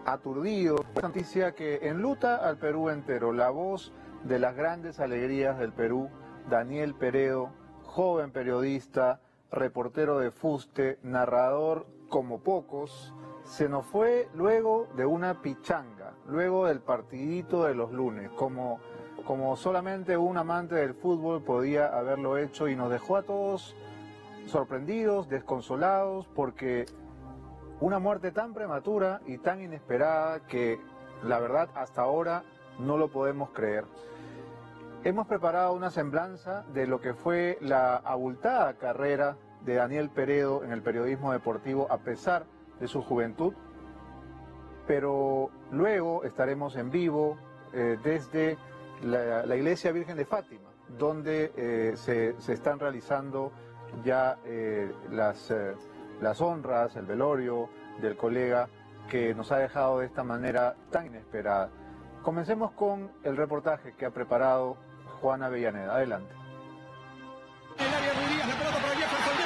aturdidos. Noticia que enluta al Perú entero. La voz de las grandes alegrías del Perú, Daniel Peredo, joven periodista, reportero de fuste, narrador como pocos, se nos fue luego de una pichanga, luego del partidito de los lunes, como solamente un amante del fútbol podía haberlo hecho, y nos dejó a todos sorprendidos, desconsolados, porque una muerte tan prematura y tan inesperada que la verdad hasta ahora no lo podemos creer. Hemos preparado una semblanza de lo que fue la abultada carrera de Daniel Peredo en el periodismo deportivo a pesar de su juventud, pero luego estaremos en vivo desde la Iglesia Virgen de Fátima, donde se están realizando ya las honras, el velorio del colega que nos ha dejado de esta manera tan inesperada. Comencemos con el reportaje que ha preparado Juana Avellaneda. Adelante. El área de Ruiz, la pelota para Jefferson,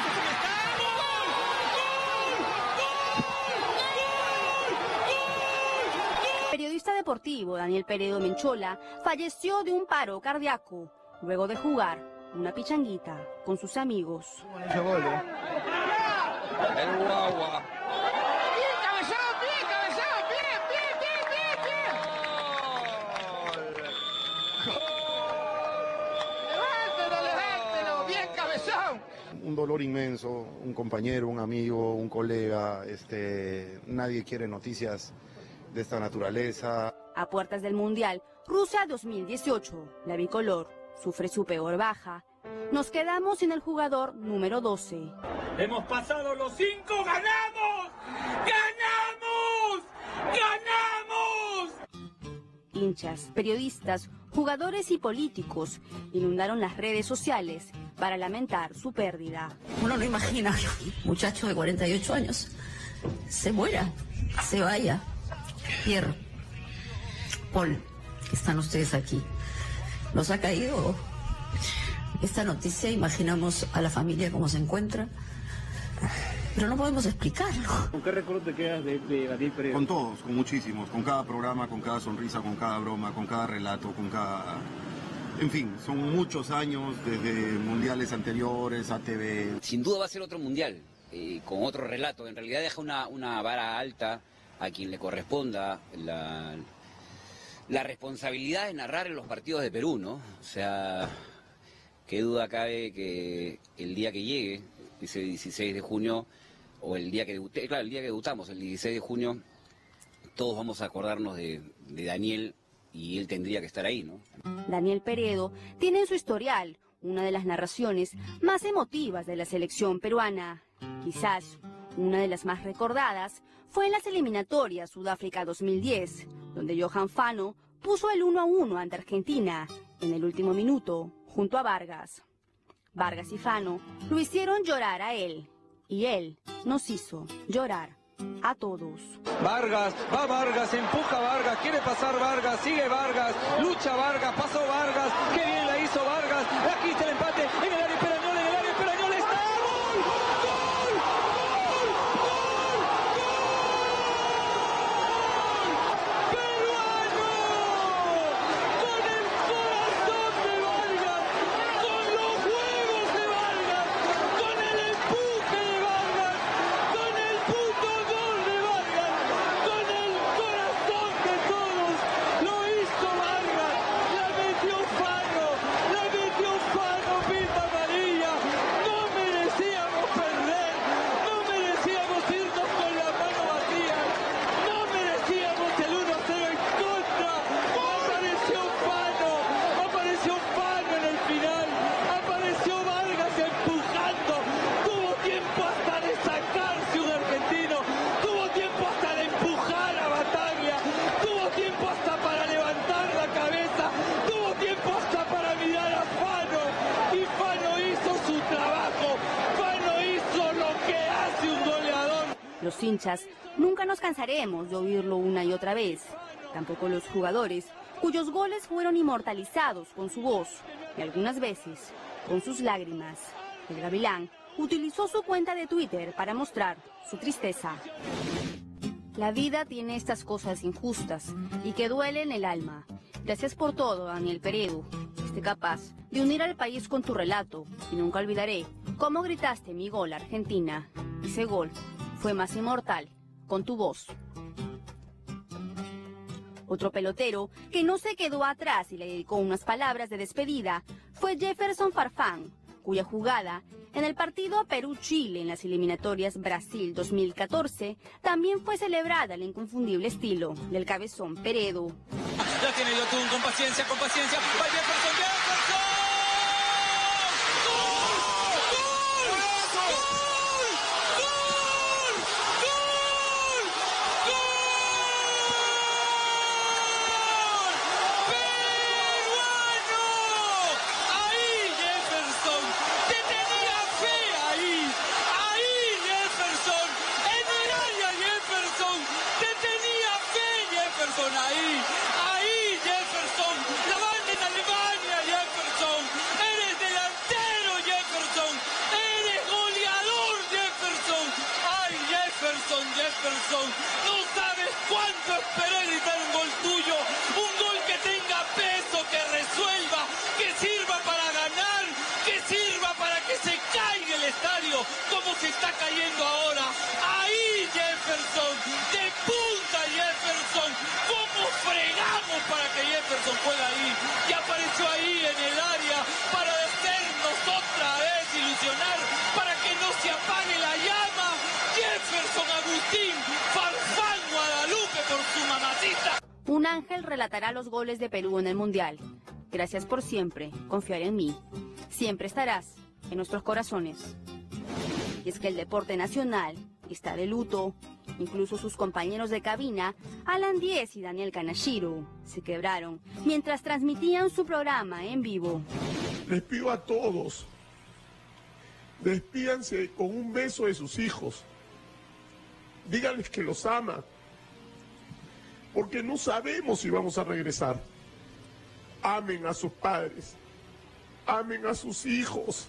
Periodista deportivo Daniel Peredo Menchola falleció de un paro cardíaco luego de jugar una pichanguita con sus amigos. El guagua. Un dolor inmenso, un compañero, un amigo, un colega, nadie quiere noticias de esta naturaleza. A puertas del Mundial Rusia 2018, la bicolor sufre su peor baja. Nos quedamos sin el jugador número 12. Hemos pasado los 5, ¡ganamos! ¡Ganamos! ¡Ganamos! Hinchas, periodistas, jugadores y políticos inundaron las redes sociales para lamentar su pérdida. Uno no imagina que un muchacho de 48 años se muera, se vaya. Pierre, Paul, que están ustedes aquí. Nos ha caído esta noticia, imaginamos a la familia cómo se encuentra, pero no podemos explicarlo. ¿Con qué recuerdo te quedas de Daniel Peredo? Con todos, con muchísimos, con cada programa, con cada sonrisa, con cada broma, con cada relato, con cada... En fin, son muchos años, desde mundiales anteriores, ATV. Sin duda va a ser otro mundial, con otro relato. En realidad deja una vara alta a quien le corresponda la responsabilidad de narrar en los partidos de Perú, ¿no? O sea, qué duda cabe que el día que llegue, ese 16 de junio, o el día que debuté, claro, el día que debutamos, el 16 de junio, todos vamos a acordarnos de Daniel, y él tendría que estar ahí, ¿no? Daniel Peredo tiene en su historial una de las narraciones más emotivas de la selección peruana. Quizás una de las más recordadas fue en las eliminatorias Sudáfrica 2010, donde Johan Fano puso el 1-1 ante Argentina en el último minuto junto a Vargas. Vargas y Fano lo hicieron llorar a él, y él nos hizo llorar a todos. Vargas, va Vargas, empuja Vargas, quiere pasar Vargas, sigue Vargas, lucha Vargas, pasó Vargas, qué bien la hizo Vargas, aquí está el empate, en el área Perañol, está, ¡gol! ¡Gol! ¡Gol! ¡Gol! ¡Peruano! Con el corazón de Vargas, con los huevos de Vargas, con el empuje de Vargas, con el puto gol de Vargas, con el corazón de todos, lo hizo Vargas, la metió Fano, pinta amarilla, no merecíamos perder, no merecíamos irnos con la mano vacía, no merecíamos el 1-0 en contra, apareció Fano en el final, apareció Vargas empujando, tuvo tiempo hasta de sacarse un argentino, tuvo tiempo hasta de empujar a Bataglia, tuvo tiempo hasta para levantar la cabeza, tuvo tiempo hasta para mirar a Fano, y Fano hizo su trabajo, Fano hizo lo que hace un goleador. Los hinchas nunca nos cansaremos de oírlo una y otra vez, tampoco los jugadores, cuyos goles fueron inmortalizados con su voz y algunas veces con sus lágrimas. El Gavilán utilizó su cuenta de Twitter para mostrar su tristeza. La vida tiene estas cosas injustas y que duelen el alma. Gracias por todo, Daniel Peredo. Fuiste capaz de unir al país con tu relato y nunca olvidaré cómo gritaste mi gol, Argentina. Ese gol fue más inmortal con tu voz. Otro pelotero que no se quedó atrás y le dedicó unas palabras de despedida fue Jefferson Farfán, cuya jugada en el partido Perú-Chile en las eliminatorias Brasil 2014 también fue celebrada al inconfundible estilo del Cabezón Peredo. La tiene Yotun con paciencia, va Jefferson, Jefferson. Ahí Jefferson, la banda en Alemania, Jefferson, eres delantero Jefferson, eres goleador Jefferson, ay Jefferson, no sabes cuánto esperé gritar un gol tuyo, un gol que tenga peso, que resuelva, que sirva para ganar, que sirva para que se caiga el estadio, como se está cayendo ahora, ahí Jefferson, de punta Jefferson, fregamos para que Jefferson juegue ahí y apareció ahí en el área para hacernos otra vez ilusionar, para que no se apague la llama. Jefferson Agustín Farfán Guadalupe por su mamacita. Un ángel relatará los goles de Perú en el Mundial. Gracias por siempre confiar en mí. Siempre estarás en nuestros corazones. Y es que el deporte nacional está de luto. Incluso sus compañeros de cabina, Alan Díez y Daniel Kanashiro, se quebraron mientras transmitían su programa en vivo. Les pido a todos, despídanse con un beso de sus hijos. Díganles que los aman, porque no sabemos si vamos a regresar. Amen a sus padres, amen a sus hijos.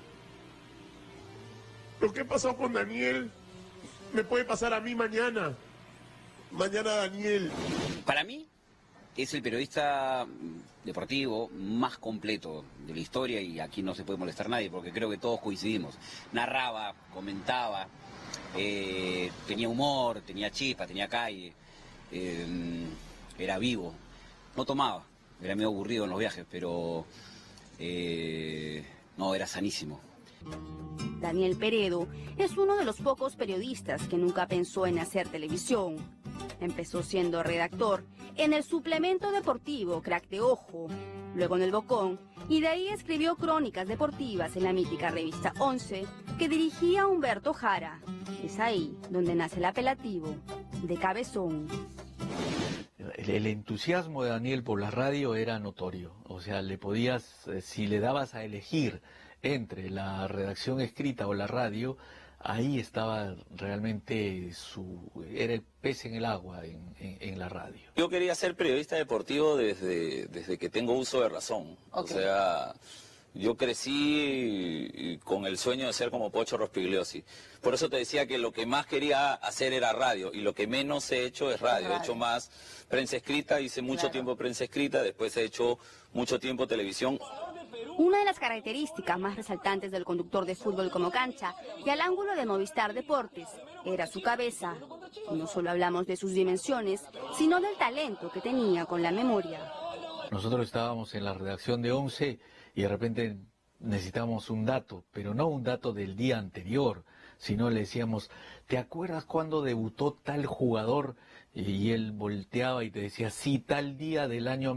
Lo que pasó con Daniel me puede pasar a mí mañana. Mañana Daniel. Para mí es el periodista deportivo más completo de la historia y aquí no se puede molestar nadie porque creo que todos coincidimos. Narraba, comentaba, tenía humor, tenía chispa, tenía calle, era vivo. No tomaba, era medio aburrido en los viajes, pero no, era sanísimo. Daniel Peredo es uno de los pocos periodistas que nunca pensó en hacer televisión. Empezó siendo redactor en el suplemento deportivo Crack de Ojo, luego en El Bocón, y de ahí escribió crónicas deportivas en la mítica revista 11 que dirigía Humberto Jara. Es ahí donde nace el apelativo de Cabezón. El entusiasmo de Daniel por la radio era notorio, o sea, le podías, si le dabas a elegir entre la redacción escrita o la radio, ahí estaba realmente era el pez en el agua en la radio. Yo quería ser periodista deportivo desde que tengo uso de razón. Okay. O sea, yo crecí con el sueño de ser como Pocho Rospigliosi. Por eso te decía que lo que más quería hacer era radio y lo que menos he hecho es radio. He hecho más prensa escrita, hice mucho tiempo prensa escrita, después he hecho mucho tiempo televisión. Una de las características más resaltantes del conductor de fútbol como cancha y al ángulo de Movistar Deportes era su cabeza. Y no solo hablamos de sus dimensiones, sino del talento que tenía con la memoria. Nosotros estábamos en la redacción de 11 y de repente necesitábamos un dato, pero no un dato del día anterior, sino le decíamos, ¿te acuerdas cuando debutó tal jugador? Y él volteaba y te decía, sí, tal día del año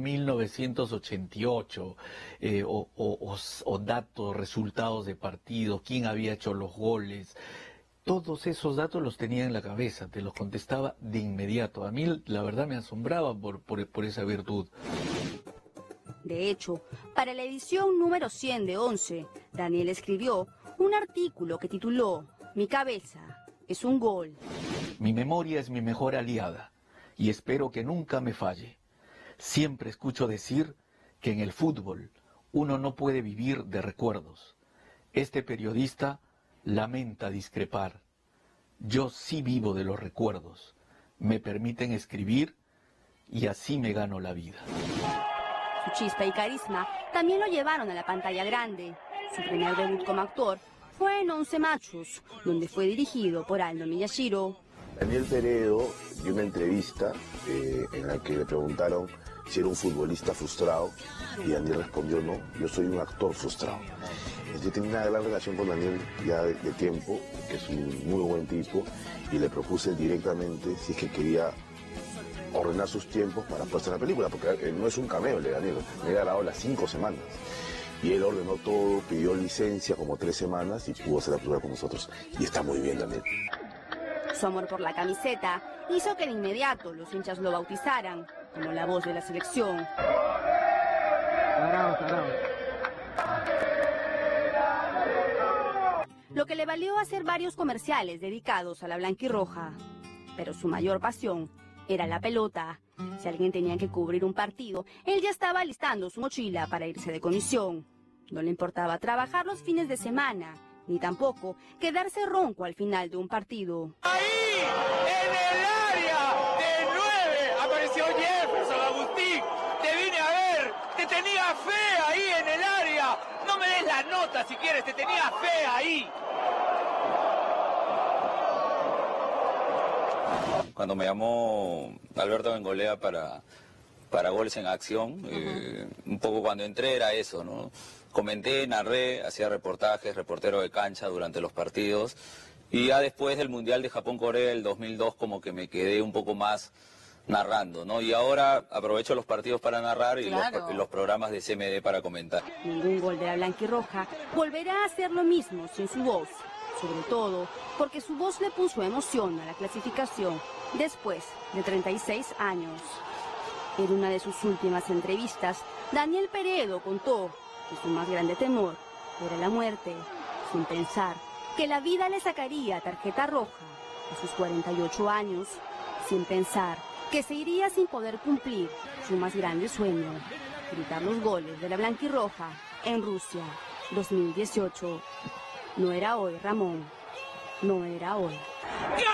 1988, o datos, resultados de partidos, quién había hecho los goles. Todos esos datos los tenía en la cabeza, te los contestaba de inmediato. A mí, la verdad, me asombraba por esa virtud. De hecho, para la edición número 100 de 11, Daniel escribió un artículo que tituló Mi cabeza es un gol. Mi memoria es mi mejor aliada y espero que nunca me falle. Siempre escucho decir que en el fútbol uno no puede vivir de recuerdos. Este periodista lamenta discrepar. Yo sí vivo de los recuerdos. me permiten escribir y así me gano la vida. Su chispa y carisma también lo llevaron a la pantalla grande. Su primer debut como actor fue en 11 Machos, donde fue dirigido por Aldo Miyashiro. Daniel Peredo dio una entrevista en la que le preguntaron si era un futbolista frustrado y Daniel respondió no, yo soy un actor frustrado. Yo tenía una gran relación con Daniel ya de tiempo, que es un muy buen tipo, y le propuse directamente si es que quería ordenar sus tiempos para poder hacer la película, porque no es un cameo el de Daniel, me había grabado las 5 semanas. Y él ordenó todo, pidió licencia como 3 semanas y pudo hacer la película con nosotros. Y está muy bien Daniel. Su amor por la camiseta hizo que de inmediato los hinchas lo bautizaran como la voz de la selección. Lo que le valió hacer varios comerciales dedicados a la blanquirroja. Pero su mayor pasión era la pelota. Si alguien tenía que cubrir un partido, él ya estaba alistando su mochila para irse de comisión. No le importaba trabajar los fines de semana, ni tampoco quedarse ronco al final de un partido. ¡Ahí! ¡En el área! ¡De 9! Apareció Jefferson Agustín. Te vine a ver. Te tenía fe ahí en el área. No me des la nota si quieres. Te tenía fe ahí. Cuando me llamó Alberto Bengolea para Goles en Acción, un poco cuando entré era eso, ¿no? Comenté, narré, hacía reportajes, reportero de cancha durante los partidos, y ya después del Mundial de Japón-Corea del 2002 como que me quedé un poco más narrando, ¿no? Y ahora aprovecho los partidos para narrar y los programas de CMD para comentar. Ningún gol de la blanquirroja volverá a hacer lo mismo sin su voz, sobre todo porque su voz le puso emoción a la clasificación después de 36 años. En una de sus últimas entrevistas, Daniel Peredo contó que su más grande temor era la muerte, sin pensar que la vida le sacaría tarjeta roja a sus 48 años, sin pensar que se iría sin poder cumplir su más grande sueño, gritar los goles de la blanquirroja en Rusia 2018. No era hoy, Ramón, no era hoy. ¡Qué